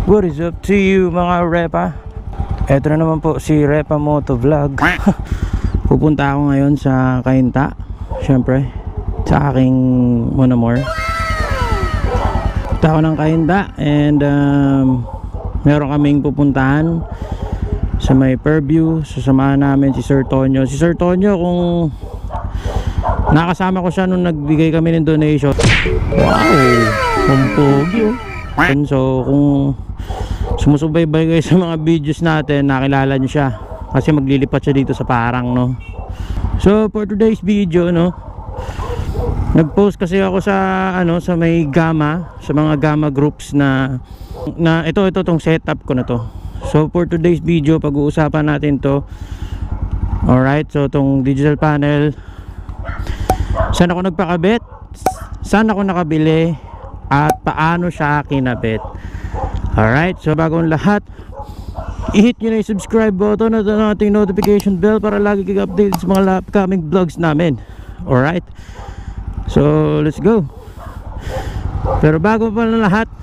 What is up to you mga repa? Eto na naman po si Repa Moto Vlog. Pupunta ako ngayon sa Cainta, syempre sa aking monomor. Punta ako ng Cainta and meron kaming pupuntahan sa may Fairview. Sasamahan namin si Sir Tonyo. Si Sir Tonyo, kung nakasama ko siya nung nagbigay kami ng donation. Wow, pogi oh. So kung sumusubaybay kayo sa mga videos natin, nakilala nyo siya kasi maglilipat siya dito sa Parang, no. So for today's video, no, nagpost kasi ako sa sa may Gamma, sa mga Gamma groups na ito tong setup ko na to. So for today's video, pag-uusapan natin to. Alright, so tong digital panel, saan ako nagpakabit, saan ako nakabili, at paano siya kinabit. Alright, so bagong lahat, i-hit nyo na yung subscribe button at ang ating notification bell para lagi kayo updated sa mga upcoming vlogs namin. Alright, so let's go. Pero bago pa na lahat,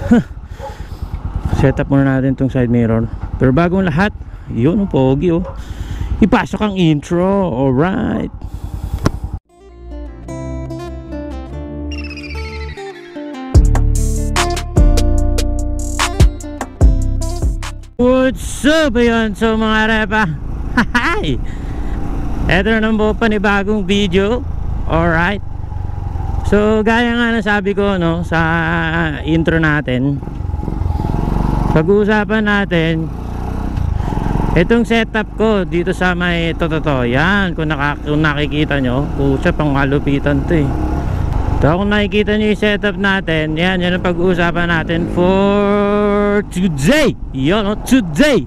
set up muna natin tong side mirror. Pero bagong lahat, yun, pogi oh, ipasok ang intro. Alright. What's up? Ayun, so mga repa, hi! Eto na naman po panibagong video. Alright, so gaya nga na sabi ko, no, sa intro natin, pag-uusapan natin itong setup ko dito sa may to. Yan, kung nakikita nyo, pusa, pang malupitan to eh. So kung nakikita nyo yung setup natin, yan ang pag-uusapan natin for today. Yun, no? Today.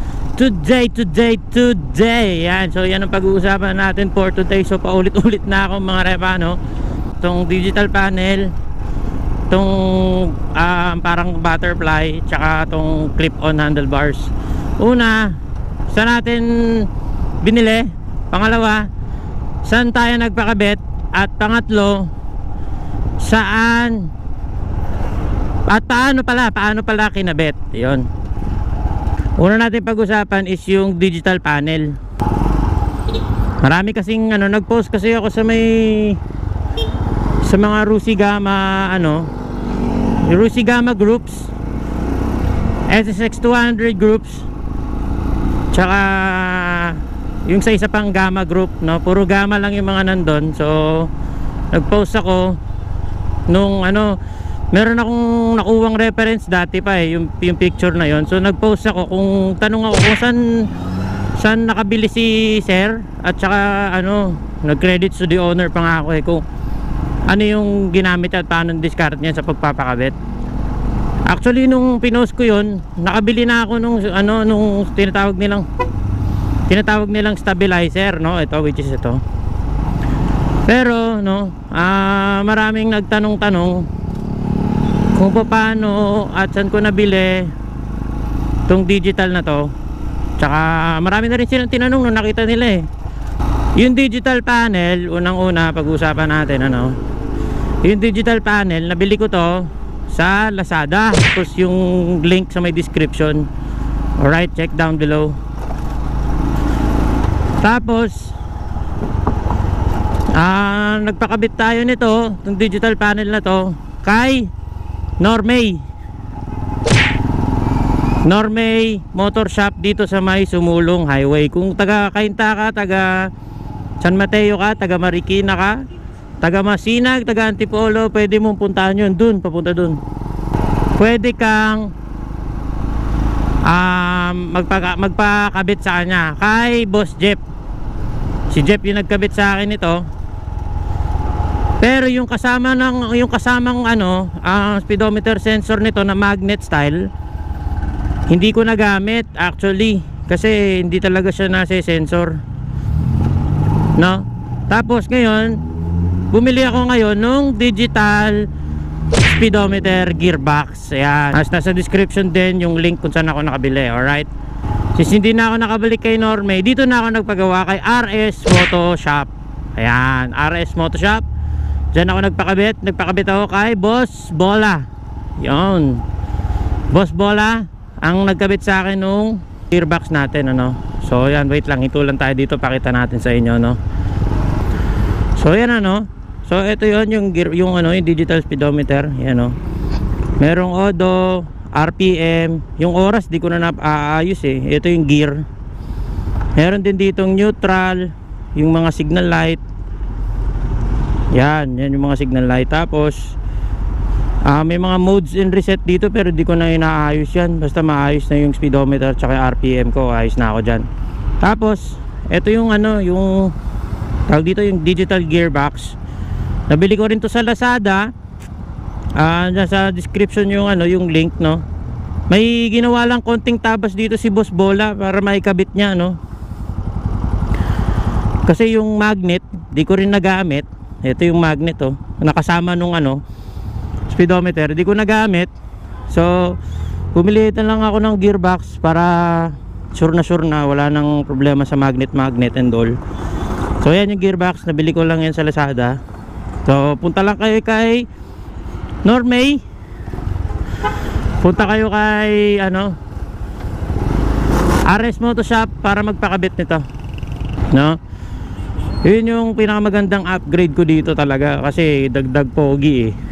Yan, so yan ang pag-uusapan natin for today. So paulit-ulit na ako mga repa, no? Itong digital panel, itong parang butterfly, tsaka itong clip-on handlebars. Una, saan natin binili? Pangalawa, saan tayo nagpakabit? At pangatlo, saan at paano pala kinabit. Yun, una natin pag-usapan is yung digital panel. Marami kasing nagpost kasi ako sa mga Rusi Gamma Rusi Gamma groups, SSX 200 groups, tsaka yung sa isa pang Gamma group, no, puro Gamma lang yung mga nandun. So nagpost ako nung meron akong nakuwang reference dati pa eh, yung picture na yon. So nagpost ako, kung tanong ako kung saan nakabili si sir, at saka nag-credit to the owner pa nga ako eh, kung ano yung ginamit at paano discard niya sa pagpapakabit. Actually nung pinost ko yon, nakabili na ako nung tinatawag nilang stabilizer, no, ito, which is ito. Pero maraming nagtanong-tanong kung paano at saan ko nabili itong digital na to. Tsaka marami na rin silang tinanong nung nakita nila eh. Yung digital panel, unang-una pag-uusapan natin, yung digital panel, nabili ko to sa Lazada. Tapos yung link sa may description. Alright, check down below. Tapos nagpakabit tayo nito, itong digital panel na to, kay Normay Motor Shop dito sa may Sumulong Highway. Kung taga Cainta ka, taga San Mateo ka, taga Marikina ka, taga Masinag, taga Antipolo, pwede mong puntahan yun dun, papunta dun. Pwede kang magpakabit sa kanya kay Boss Jeff. Si Jeff yung nagkabit sa akin ito. Pero yung kasamang speedometer sensor nito na magnet style, hindi ko nagamit actually kasi hindi talaga siya nasa sensor, no. Tapos ngayon bumili ako ngayon nung digital speedometer gearbox. Ayan, nasa description din yung link kung saan ako nakabili. Alright, since hindi na ako nakabalik kay Normay, dito na ako nagpagawa kay RS Moto Shop. Ayan, RS Moto Shop. Diyan ako nagpakabit ako kay Boss Bola. Yun. Boss Bola ang nagkabit sa akin nung gearbox natin, ano. So yan, wait lang, hinto lang tayo dito, pakita natin sa inyo, no. So yan, ano. So ito yon yung gear, yung ano, yung digital speedometer, yan, no. Merong odo, RPM, yung oras di ko na naaayos eh. Ito yung gear. Meron din ditong neutral, yung mga signal light. Yan yung mga signal light. Tapos may mga modes and reset dito, pero di ko na inaayos yan. Basta maayos na yung speedometer tsaka yung RPM ko, ayos na ako dyan. Tapos ito yung ano, yung tawag dito, yung digital gearbox. Nabili ko rin to sa Lazada. Sa description yung ano, yung link, no. May ginawa lang konting tabas dito si Boss Bola para maikabit niya, no. Kasi yung magnet di ko rin nagamit. Ito yung magnet, oh, nakasama nung ano, speedometer, di ko nagamit. So bumili na lang ako ng gearbox para sure na wala nang problema sa magnet and all. So yan yung gearbox, nabili ko lang yan sa Lazada. So punta lang kayo kay Normay, punta kayo kay ano, RS Moto Shop para magpakabit nito, no. Yun yung pinakamagandang upgrade ko dito talaga, kasi dagdag pogi eh.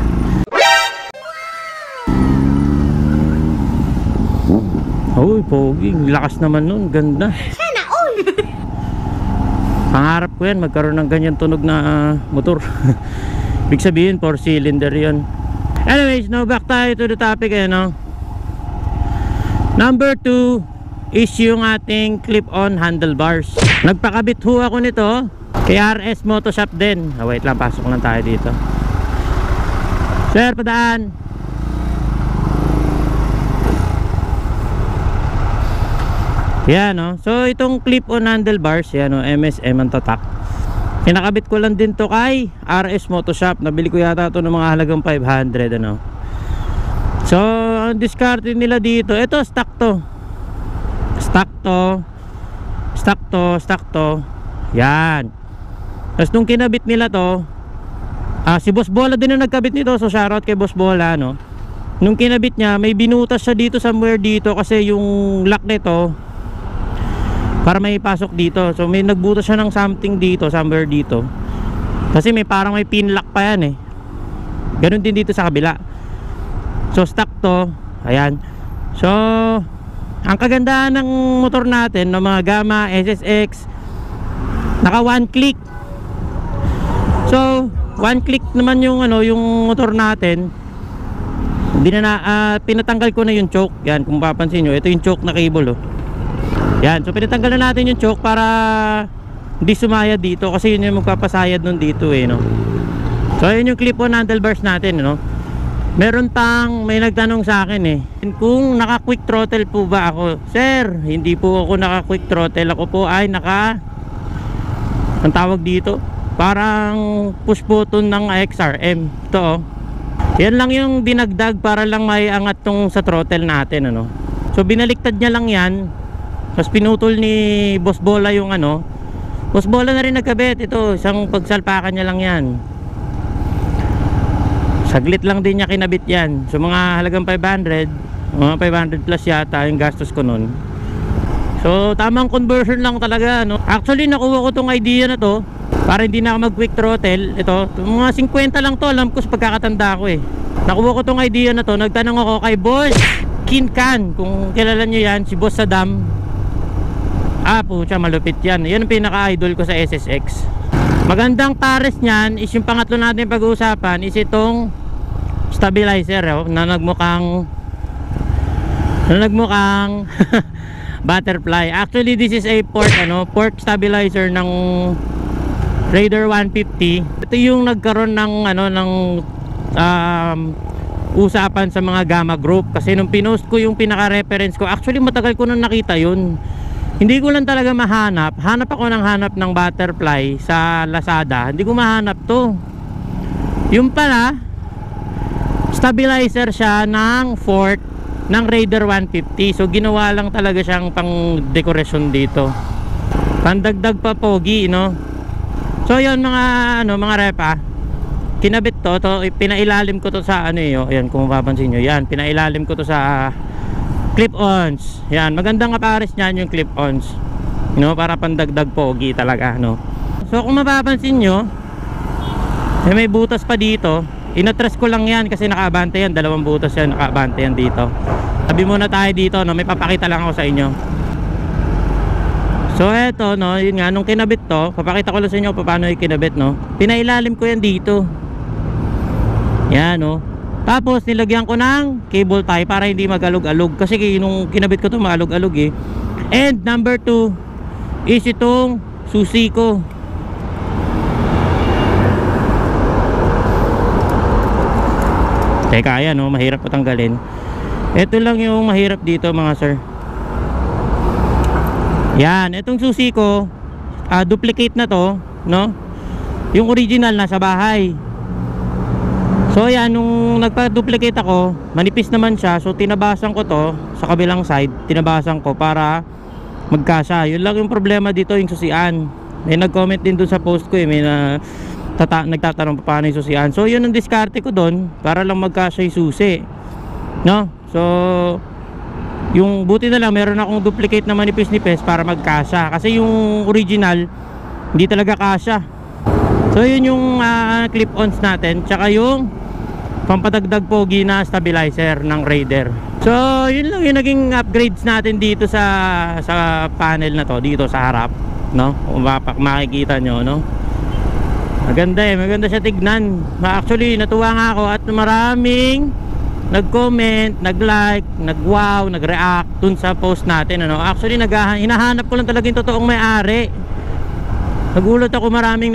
Uy, pogi, lakas naman nun, ganda. Sana all. Pangarap ko yan, magkaroon ng ganyan tunog na motor. Ibig sabihin 4 cylinder yun. Anyways, no, back tayo to the topic, eh, no? Number 2 is yung ating clip-on handlebars. Nagpakabit ho ako nito kay RS Moto Shop din. Wait lang, pasok lang tayo dito. Sir, padaan. Yan, no? So itong clip-on handlebars, yan, no? MSM ang tatak. Kinakabit ko lang din to kay RS Moto Shop. Nabili ko yata to ng mga halagang 500, ano. So ang discard nila dito, ito stock to. Stock to. Yan. Tapos nung kinabit nila to, si Boss Bola din ang nagkabit nito. So shoutout kay Boss Bola, no. Nung kinabit niya, may binutas siya dito somewhere dito, kasi yung lock nito para may pasok dito. So may nagbutas siya ng something dito, somewhere dito. Kasi may parang may pin lock pa yan eh. Ganun din dito sa kabila. So stock to. Ayan. So ang kagandahan ng motor natin, ng mga Gamma, SSX, naka one click. So one click naman yung ano, yung motor natin. Pinatanggal ko na yung choke. Yan, kung papansin nyo, ito yung choke na cable, oh. Yan, so pinatanggal na natin yung choke para hindi sumayad dito, kasi yun yung magpapasayad nun dito eh, no. So yun yung clip-on handlebars natin, no. May nagtanong sa akin eh, kung naka quick throttle po ba ako. Sir, hindi po ako naka quick throttle. Ako po ay ang tawag dito, parang push button ng XRM. Ito, oh. Yan lang yung dinagdag para lang may angat tong sa throttle natin, ano. So binaliktad niya lang yan. Tapos pinutol ni Boss Bola yung ano. Boss Bola na rin nagkabit. Ito, isang pagsalpakan niya lang yan. Saglit lang din niya kinabit yan. So mga halagang 500, mga 500 plus yata yung gastos ko nun. So tamang conversion lang talaga, no? Actually nakuha ko tong idea na to para hindi na ako mag quick throttle. Ito, mga 50 lang to, alam ko sa pagkakatanda ko eh. Nakuha ko tong idea na to. Nagtanong ako kay Boss Kinkan, kung kilala nyo yan, si Boss Saddam. Pucha, malupit yan. Yan ang pinaka-idol ko sa SSX. Magandang pares niyan is yung pangatlo natin pag-uusapan is itong stabilizer, oh, na nagmukhang butterfly. Actually, this is a port stabilizer ng Raider 150. Ito yung nagkaroon ng usapan sa mga Gamma group, kasi nung pinost ko yung pinaka-reference ko, actually matagal ko nang nakita yun. Hindi ko lang talaga hanap ako ng butterfly sa Lazada. Hindi ko mahanap to. Yung pala, stabilizer siya ng Ford ng Raider 150. So ginawa lang talaga siyang pang dekorasyon dito. Pandagdag pa pogi, no? So yun mga repa. kinabit to, pinailalim ko to sa ano ayan kung mapapansin nyo, yan, pinailalim ko to sa clip-ons. Yan, magandang kapares niyan yung clip-ons. No, para pandagdag pogi talaga, no. So kung mapapansin nyo, may butas pa dito. Inatras ko lang yan kasi nakaabante yan, dalawang butas yan, nakaabante yan dito. Sabi muna tayo dito, no, may papakita lang ako sa inyo. So eto, no, yun nga, nung kinabit to, papakita ko lang sa inyo paano yung kinabit, no. Pinailalim ko yan dito. Yan, no. Tapos nilagyan ko ng cable tie para hindi magalog-alog. Kasi nung kinabit ko to, maalog-alog eh. And number 2 is itong susi ko. Teka, ayan, no, mahirap patanggalin. Ito lang yung mahirap dito, mga sir. Yan, itong susi ko, duplicate na to, no? Yung original nasa bahay. So yan, nung nagpa-duplicate ako, manipis naman siya. So tinabasan ko to sa kabilang side, tinabasan ko para magkasya. Yun lang yung problema dito, yung susian. May nag-comment din dun sa post ko eh, may nagtatanong pa paano yung susian. So yun ang diskarte ko dun, para lang magkasya yung susi, no? So yung buti na lang meron akong duplicate na manipis-nipis para magkasya, kasi yung original hindi talaga kasya. So yun yung clip-ons natin, tsaka yung pampadagdag pogi na stabilizer ng Raider. So yun lang yung naging upgrades natin dito sa panel na to, dito sa harap, no? Kung makikita nyo, no? Maganda eh, maganda siya tignan. Actually natuwa nga ako at maraming nag-comment, nag-like, nag-wow, nag-react dun sa post natin, ano. Actually hinahanap ko lang talaga yung totoong may-ari. Nagulat ako, maraming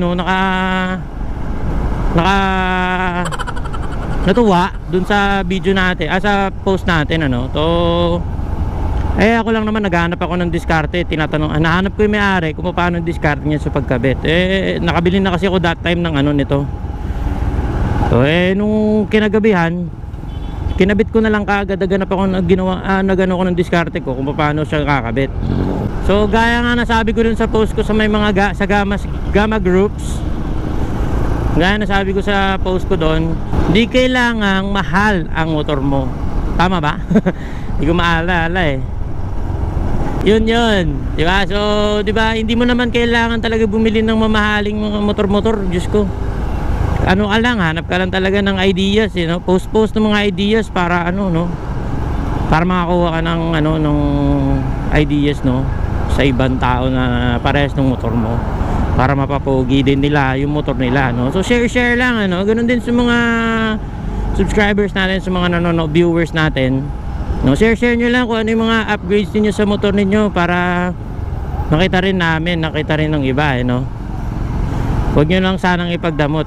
natuwa dun sa video natin, sa post natin, ano. To ako lang naman naghahanap ako ng diskarte, nahanap ko yung may-ari kung paano yung diskarte niya sa pagkabit. Nakabili na kasi ako that time ng nito. So nung kinagabihan, kinabit ko na lang kaagad, naganap ako nagano ko ng diskarte ko kung paano siya kakabit. So gaya nga nasabi ko dun sa post ko sa may mga sa gamma groups, gaya nasabi ko sa post ko doon, hindi kailangang mahal ang motor mo. Tama ba? Hindi ko maalala eh. Yun, di ba? So, di ba, hindi mo naman kailangan talaga bumili ng mamahaling mga motor-motor, Diyos ko. Ano ka lang, hanap ka lang talaga ng ideas, no? Post ng mga ideas para no? Para makakuha ka ng ng ideas, no? Sa ibang tao na parehas ng motor mo. Para mapapogi din nila yung motor nila, no? So share lang, Ganun din sa mga subscribers natin, sa mga nanonood viewers natin, no? Share nyo lang kung ano yung mga upgrades niyo sa motor niyo para nakita rin namin, nakita rin ng iba, no? Huwag nyo lang sanang ipagdamot.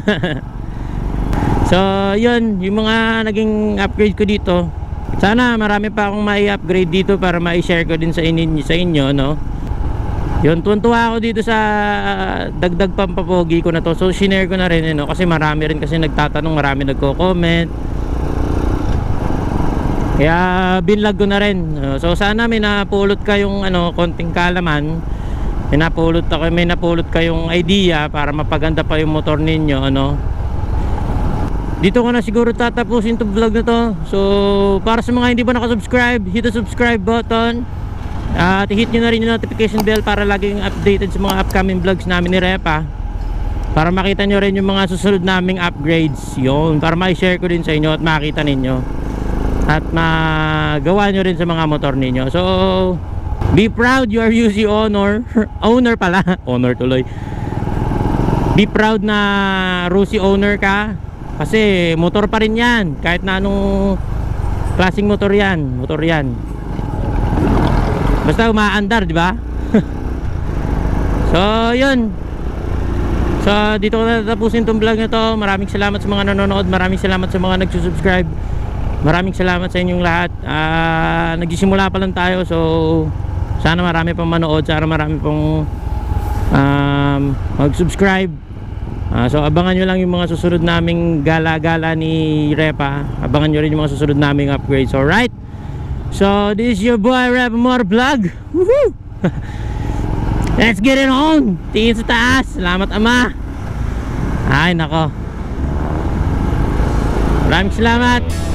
So yun, yung mga naging upgrade ko dito. Sana marami pa akong mai-upgrade dito para mai-share ko din sa inyo, no? Yun, tuwan-tuwa ako dito sa dagdag pampapogi ko na to. So shinare ko na rin, no? Kasi marami rin kasi nagtatanong, marami nagko-comment. Kaya binlog ko na rin. So sana may napulot kayong konting kalaman. May napulot kayong idea para mapaganda pa yung motor ninyo, Dito ko na siguro tatapusin itong vlog na to. So para sa mga hindi pa nakasubscribe, hit the subscribe button. At hit nyo na rin yung notification bell para laging updated sa mga upcoming vlogs namin ni Repa, para makita nyo rin yung mga susunod naming upgrades. Yun, para ma-share ko din sa inyo at makita ninyo at magawa nyo rin sa mga motor ninyo. So be proud you are UC owner pala. Owner tuloy. Be proud na Rusi owner ka, kasi motor pa rin yan, kahit na anong klaseng motor yan. Basta umaandar, di ba? So yun. So dito ko natatapusin itong vlog na to. Maraming salamat sa mga nanonood, maraming salamat sa mga nagsusubscribe, maraming salamat sa inyong lahat. Nagsisimula pa lang tayo, so sana marami pang manood, sana marami pang mag-subscribe. So abangan nyo lang yung mga susunod naming gala-gala ni Repa. Abangan nyo rin yung mga susunod naming upgrades. Alright, so this is your boy Repa Motor Vlog. Woohoo! Let's get it on. Tingin sa taas. Salamat ama. Ay nako, Maraming salamat.